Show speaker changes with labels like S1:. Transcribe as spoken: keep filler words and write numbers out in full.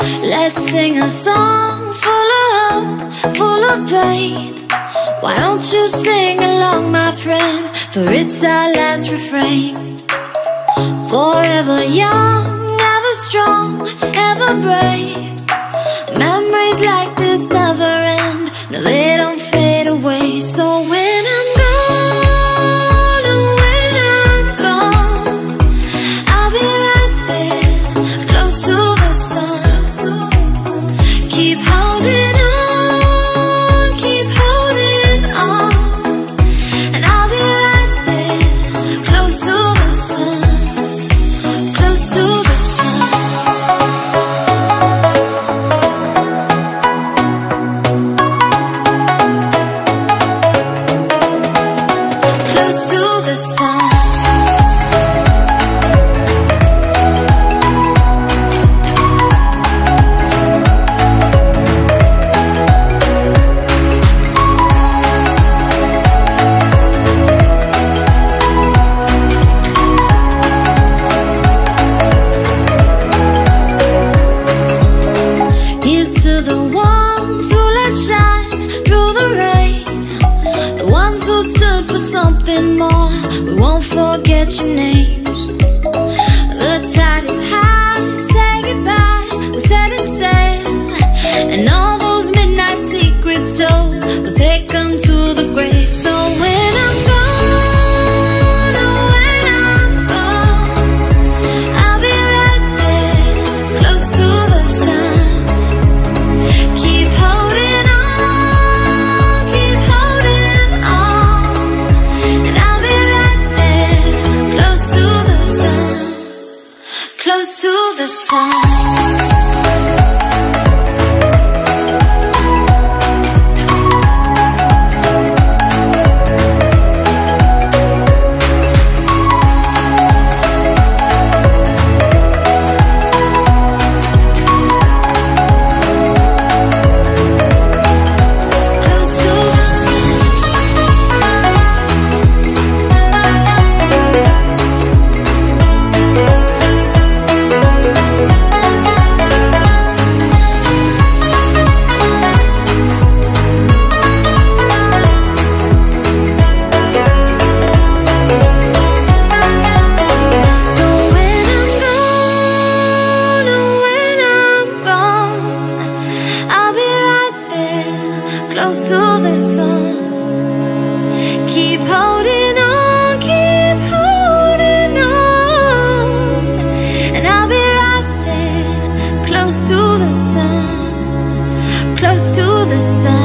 S1: Let's sing a song full of hope, full of pain. Why don't you sing along, my friend? For it's our last refrain. Forever young, ever strong, ever brave. Memories like this never end. No, they don't fade away. So when I'm gone, oh, when I'm gone, I'll be right there, close to the sun. Keep holding on, keep holding on, and I'll be right there, close to the sun, close to the sun. Close to the sun. Here's to the ones who let shine through the rain, the ones who stood for something more. We won't forget your names. The tide is high, say goodbye, we're setting sail, and all those midnight secrets told, we'll take them to the grave. So when I'm gone, oh, when I'm gone, I'll be right there, close to the sun. Keep holding on, keep holding on, and I'll be right there, close to the sun, close to the sun. Close to the sun. So when I'm gone, oh, when I'm gone, I'll be right there, close to the sun. Keep holding on, keep holding on, and I'll be right there, close to the sun, close to the sun.